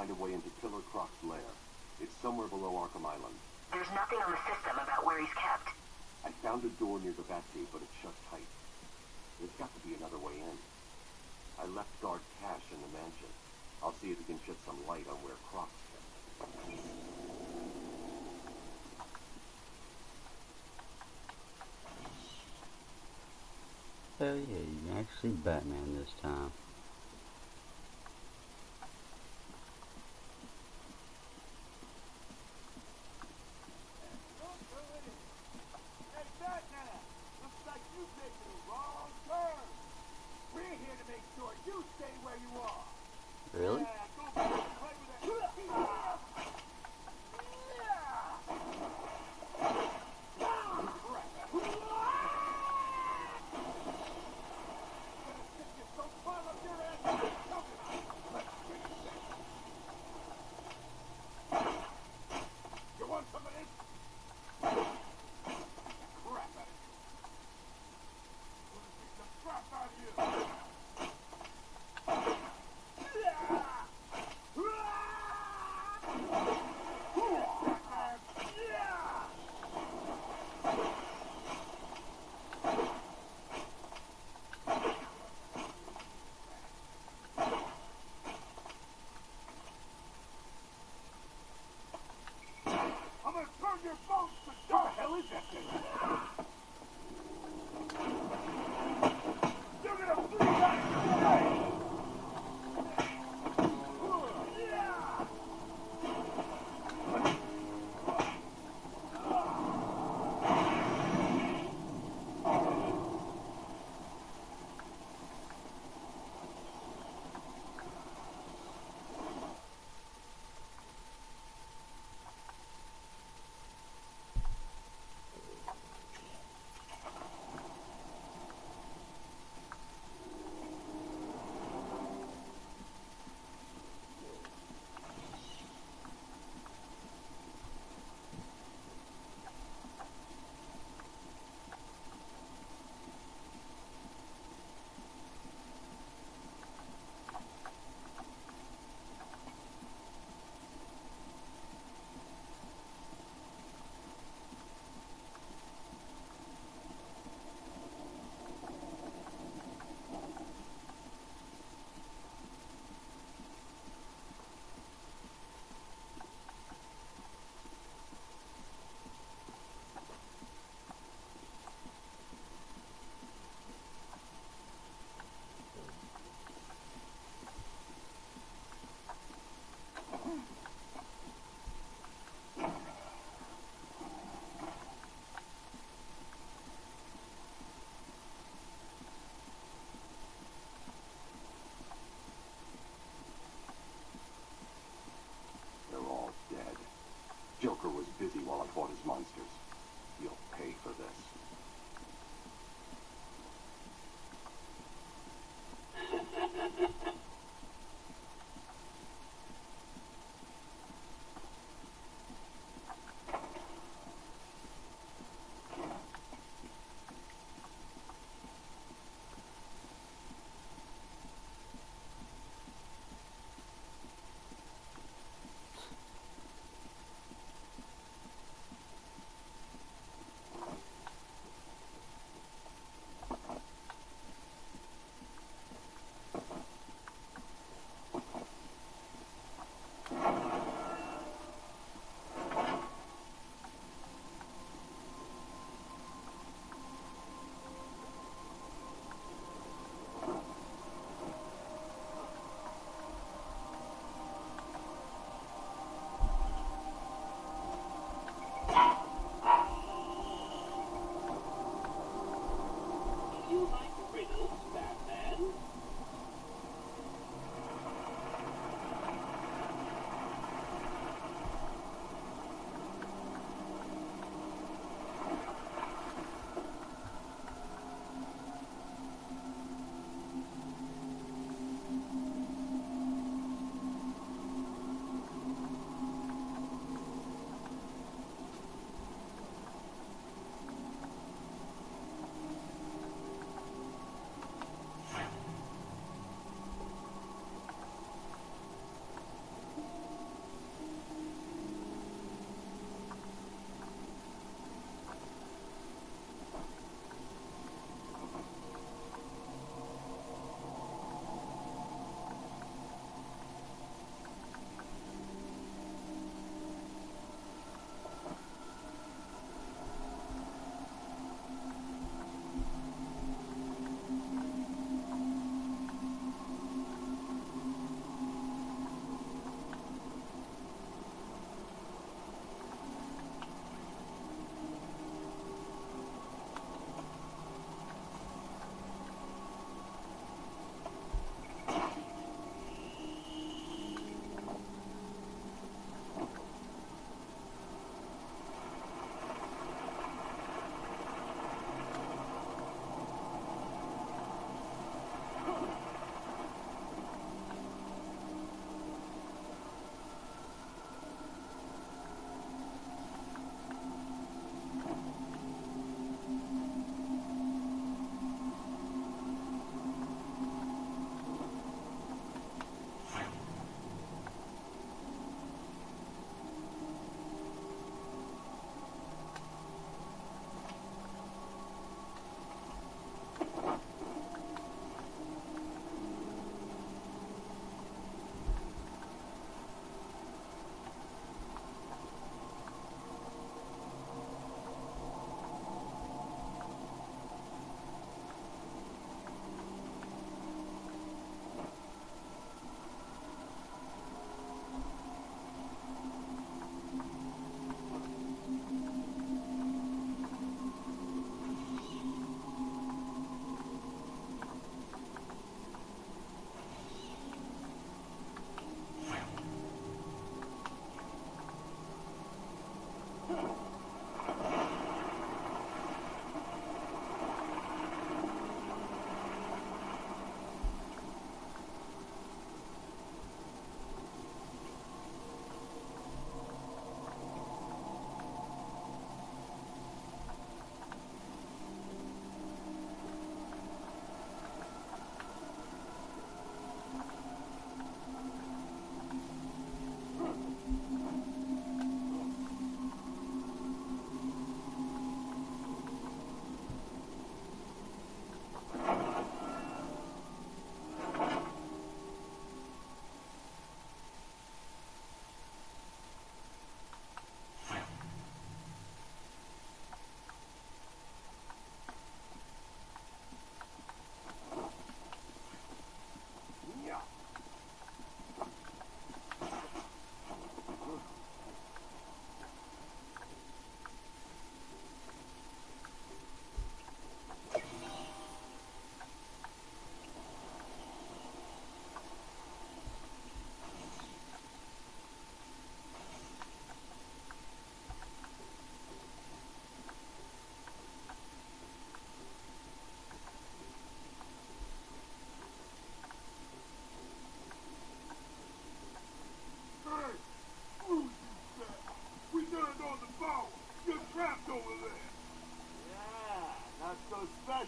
find a way into Killer Croc's lair. It's somewhere below Arkham Island. There's nothing on the system about where he's kept. I found a door near the Batcave, but it's shut tight. There's got to be another way in. I left guard Cash in the mansion. I'll see if he can shed some light on where Croc's kept. Hell yeah, you can actually Batman this time. Hey, Batman! Looks like you've taken a wrong turn. We're here to make sure you stay where you are. Really? Yeah, go back and play with that. You want some of this? Crap at it. We're gonna beat the crap out of you. I'm gonna turn your bones to dust! What the hell is that thing? You're gonna bleed out of your way! Joker was busy while I fought his monsters. You'll pay for this.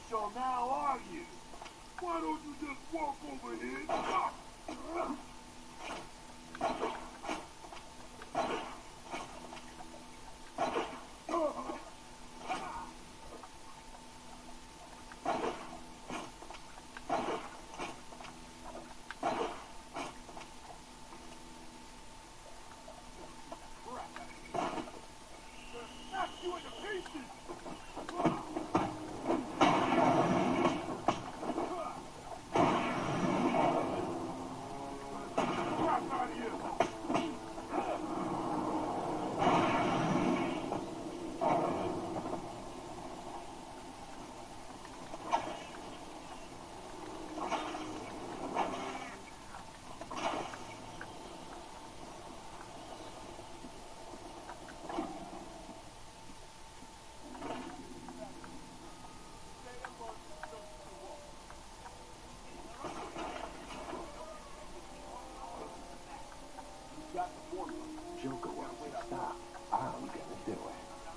So now are you? Why don't you just walk over here and stop? Joker wants to stop. I'm gonna do it.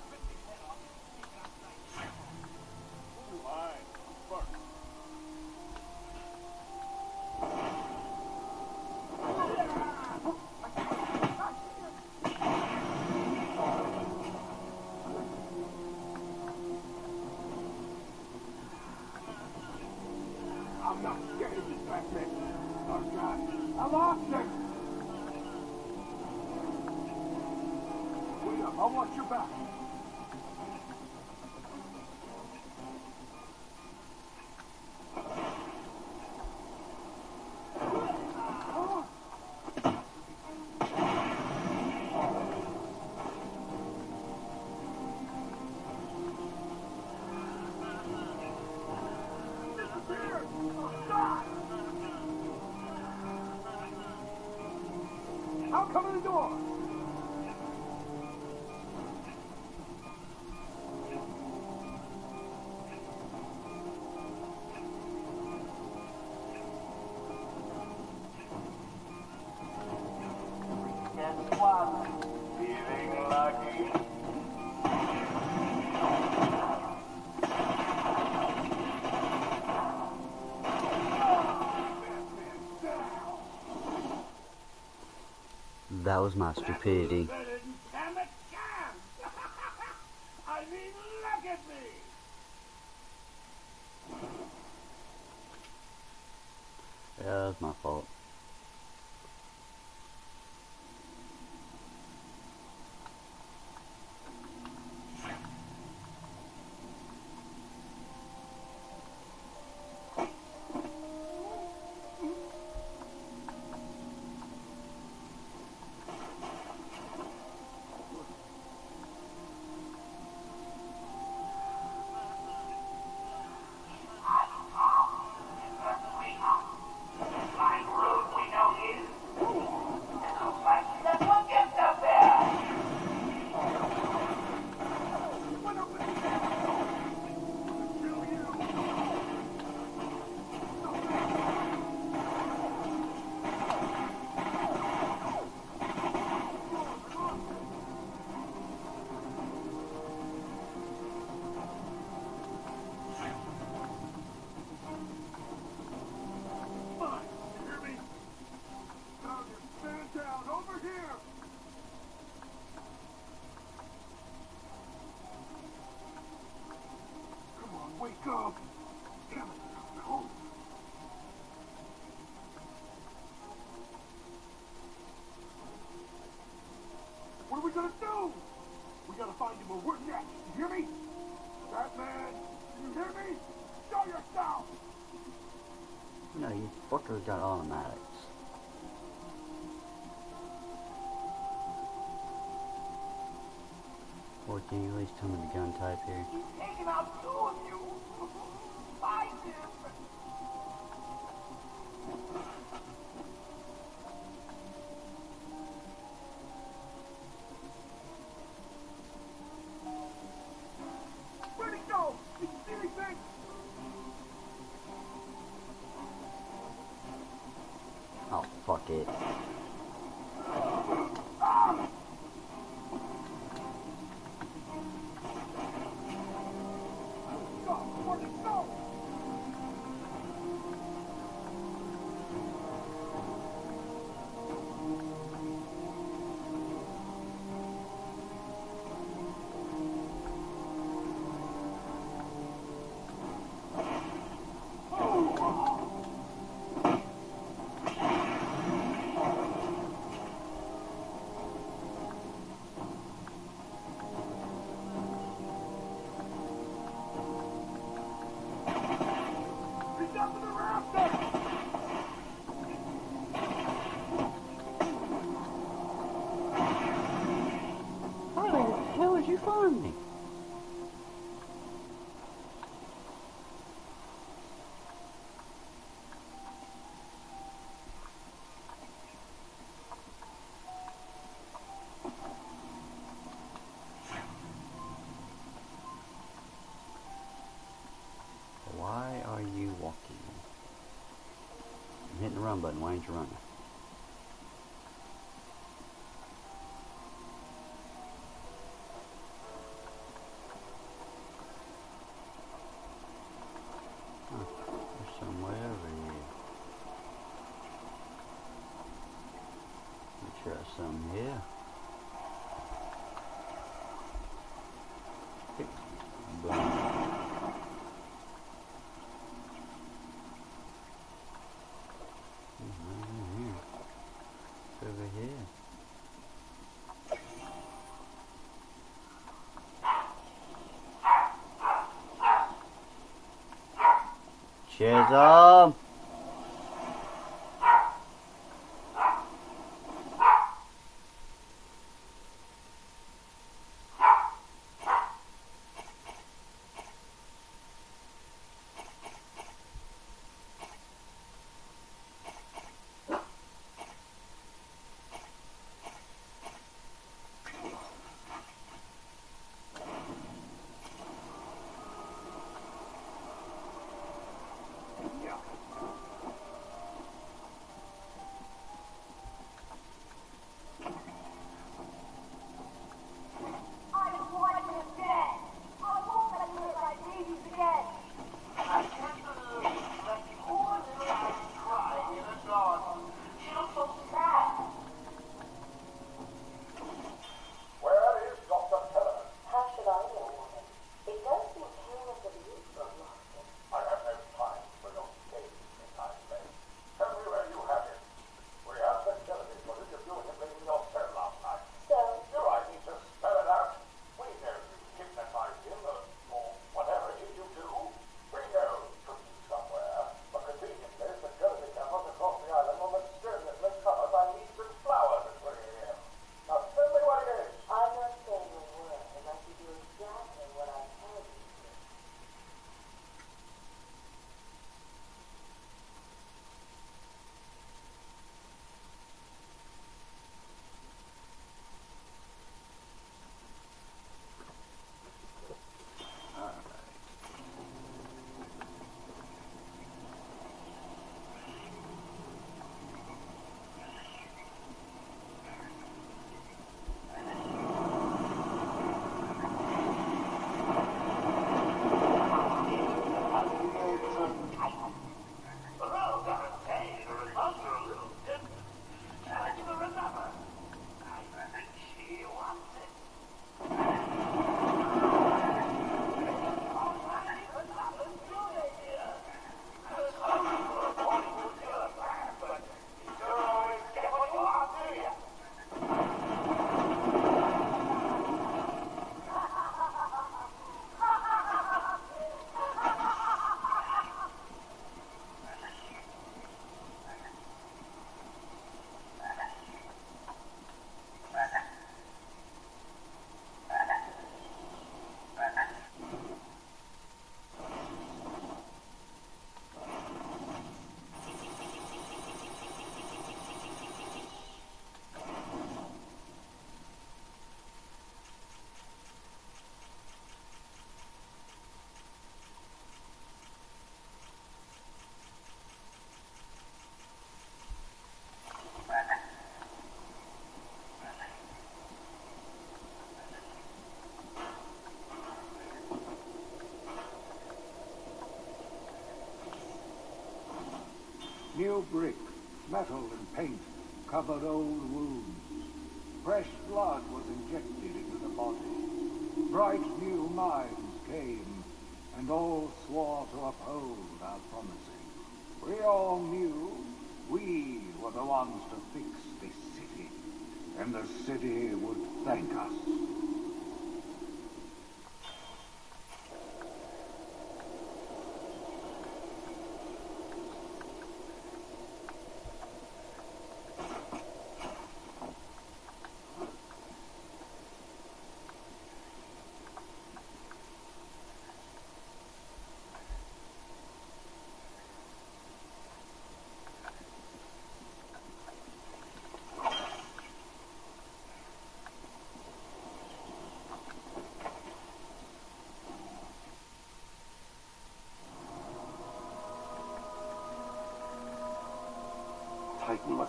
I'm not scared of this Batman. Oh God, I lost him. Wait up, I'll watch your back. I'll come in the door. Guess what? Feeling lucky. That was my stupidity. I mean, look at me. Yeah, that was my fault. Wake up! Damn it, I'm cold. What are we gonna do? We gotta find him or we're next. You hear me? Batman, you hear me? Show yourself! No, you fuckers got automatics. Or can you at least tell me the gun type here? He's taking out two of you! Find him! Where'd he go? Did you see anything? Oh, fuck it. Go! Where'd he go? find me? Why are you walking? I'm hitting the run button. Why ain't you running? There's some way over here. Let me try some here. Okay. Boom. Over here. Chisholm! New brick, metal and paint covered old wounds. Fresh blood was injected into the body. Bright new minds came, and all swore to uphold our promising. We all knew we were the ones to fix this city, and the city would thank us.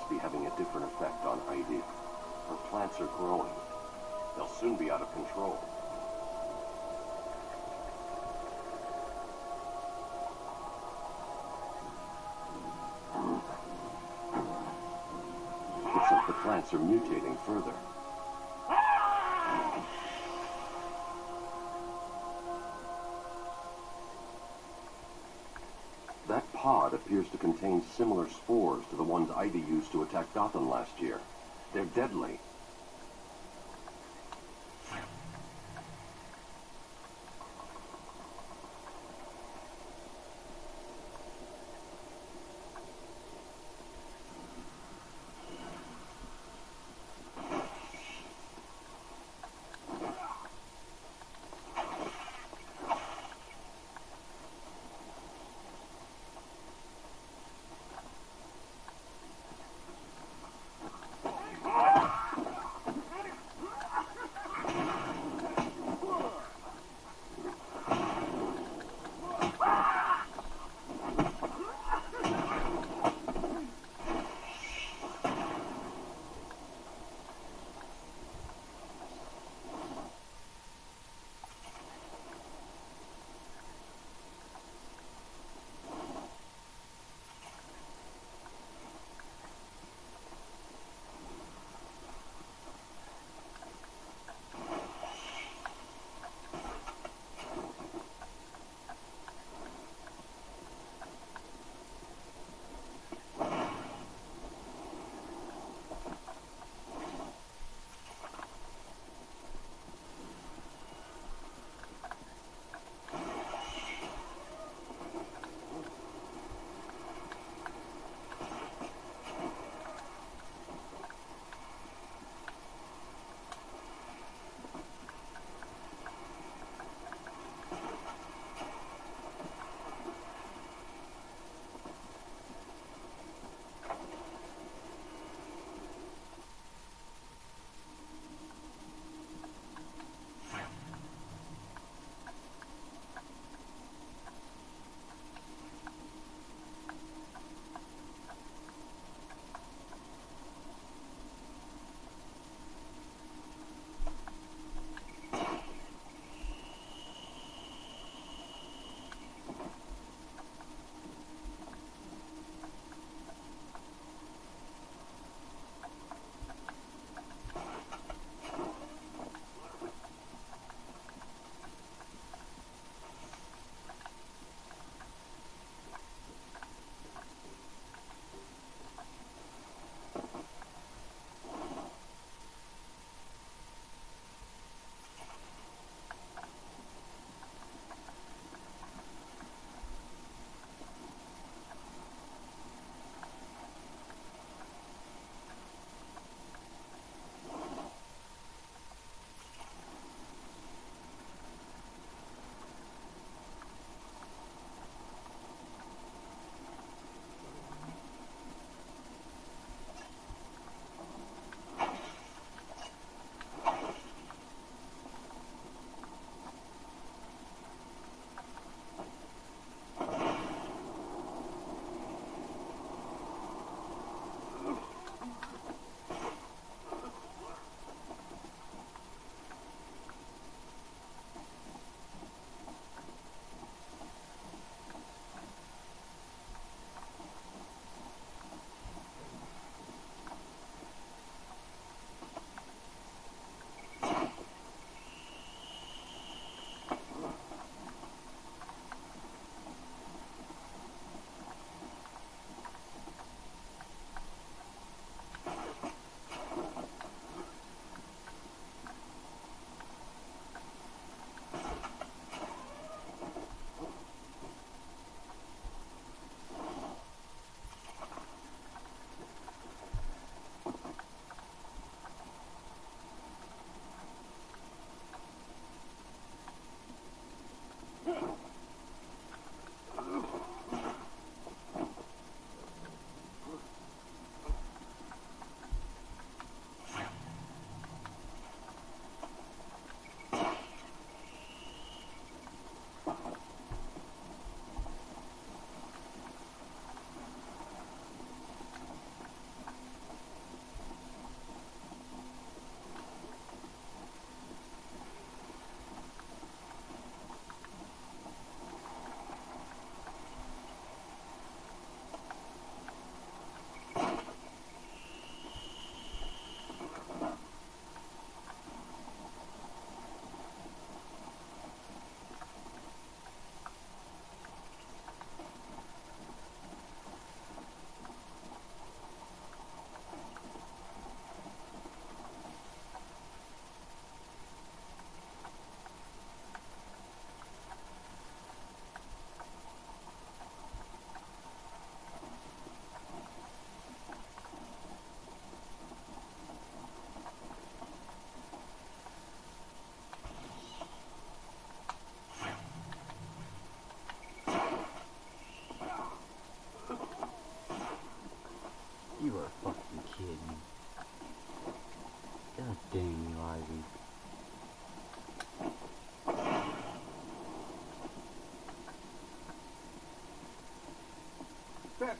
must be having a different effect on Heidi. Her plants are growing. They'll soon be out of control. Looks like the plants are mutating further. That pod appears to contain similar spores to the ones Ivy used to attack Gotham last year. They're deadly.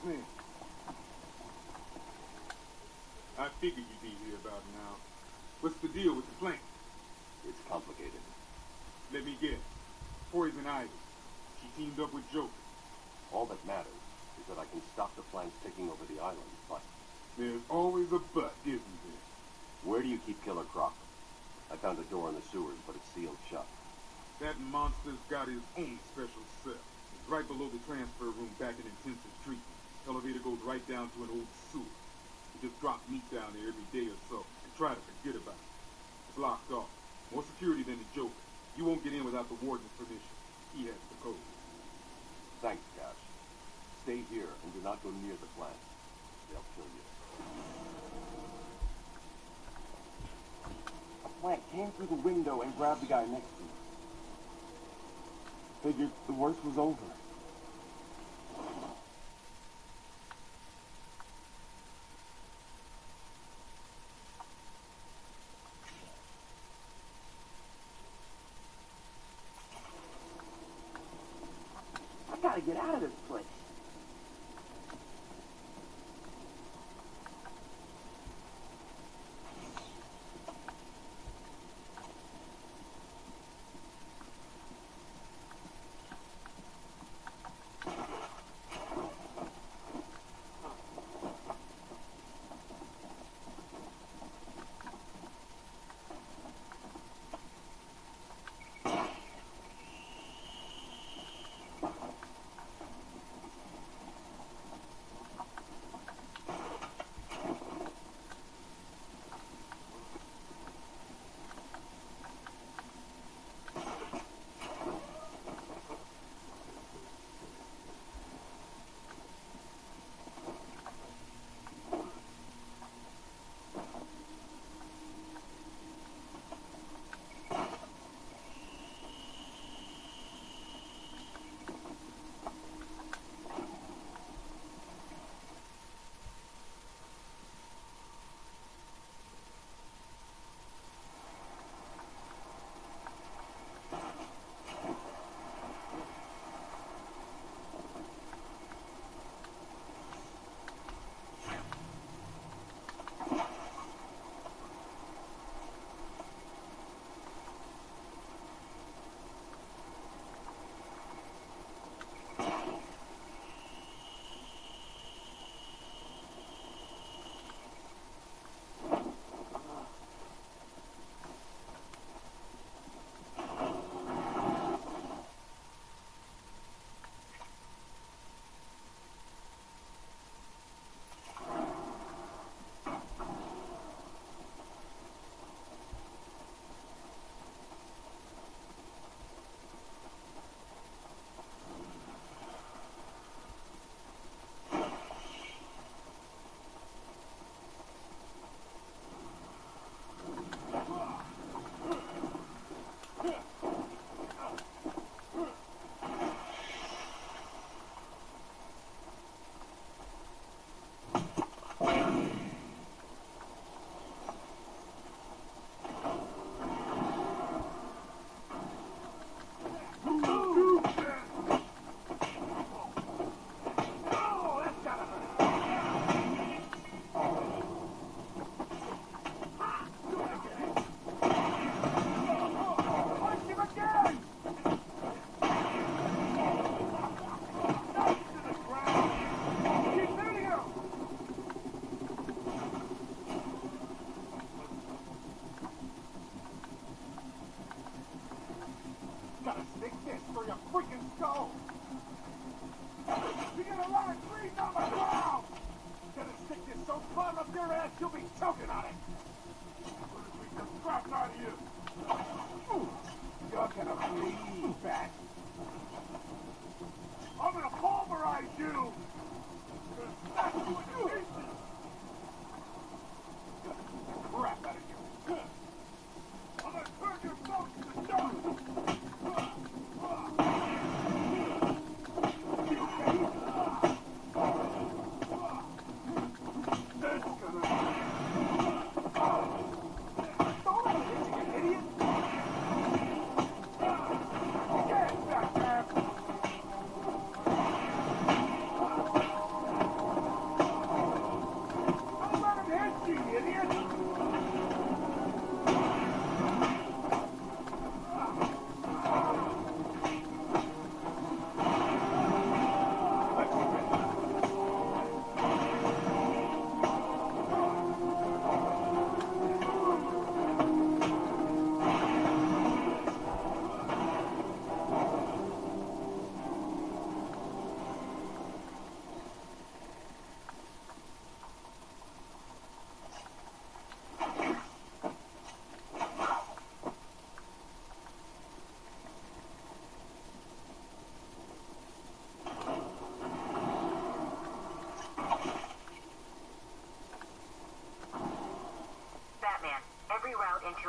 me. I figured you'd be here about now. What's the deal with the plant? It's complicated. Let me guess. Poison Ivy. She teamed up with Joker. All that matters is that I can stop the plants taking over the island, but There's always a but, isn't there? where do you keep Killer Croc? I found a door in the sewers, but it's sealed shut. That monster's got his own special cell. It's right below the transfer room back in intensive treatment. Elevator goes right down to an old sewer. We just drop meat down there every day or so and try to forget about it. It's locked off. More security than the Joker. You won't get in without the warden's permission. He has the code. Thanks, Cash. Stay here and do not go near the plant. They'll kill you. A plant came through the window and grabbed the guy next to me. Figured the worst was over. I gotta get out of this place.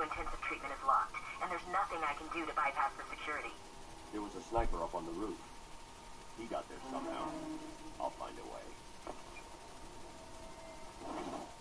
intensive treatment is locked, and there's nothing I can do to bypass the security. There was a sniper up on the roof. He got there somehow. I'll find a way.